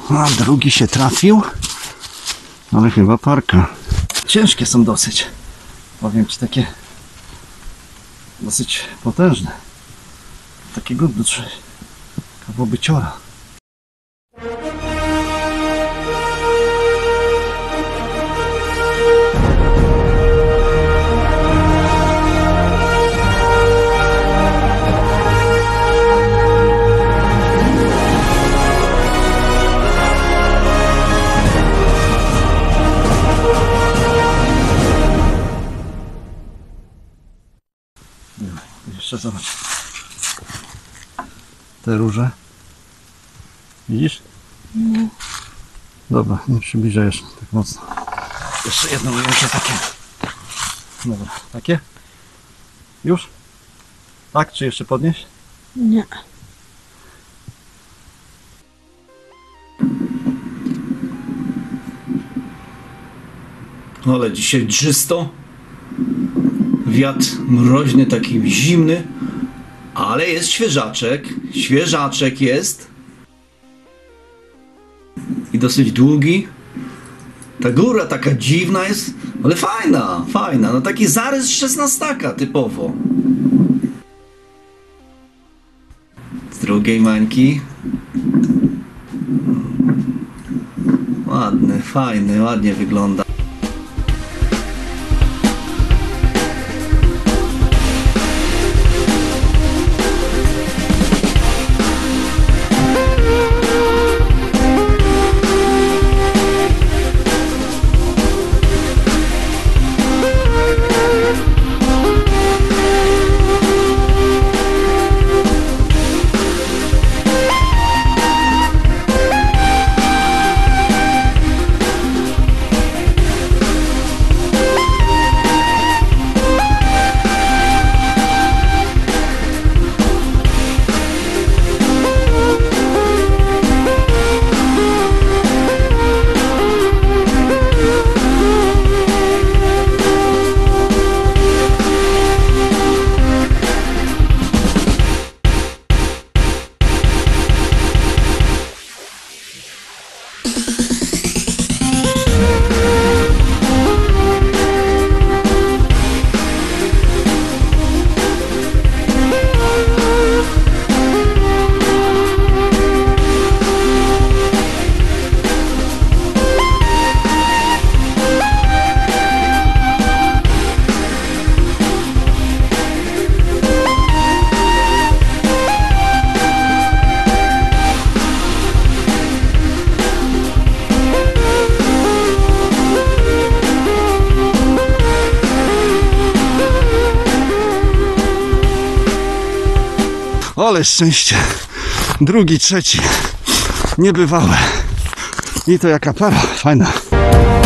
A drugi się trafił, ale chyba parka. Ciężkie są dosyć. Powiem ci, takie dosyć potężne. Takiego kawał byciora. Jeszcze zobacz. Te róże. Widzisz? Nie. Dobra, nie przybliżaj tak mocno. Jeszcze jedno ujęcie takie. Dobra, takie? Już? Tak? Czy jeszcze podnieść? Nie. Ale dzisiaj drzysto. Wiatr mroźny, taki zimny, ale jest świeżaczek. Świeżaczek jest. I dosyć długi. Ta góra taka dziwna jest, ale fajna, fajna. No taki zarys szesnastaka typowo. Z drugiej mańki. Ładny, fajny, ładnie wygląda. Ale szczęście. Drugi, trzeci. Niebywałe. I to jaka para. Fajna.